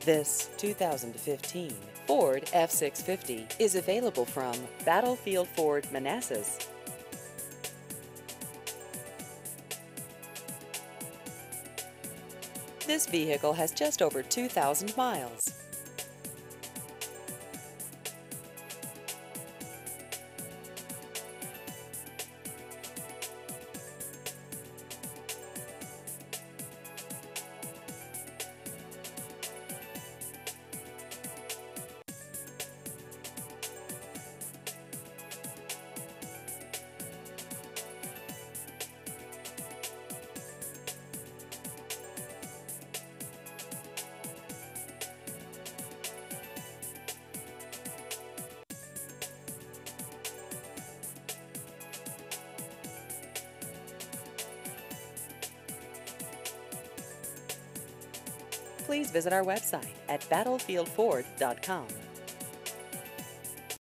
This 2015 Ford F-650 is available from Battlefield Ford Manassas. This vehicle has just over 2,000 miles. Please visit our website at battlefieldford.com.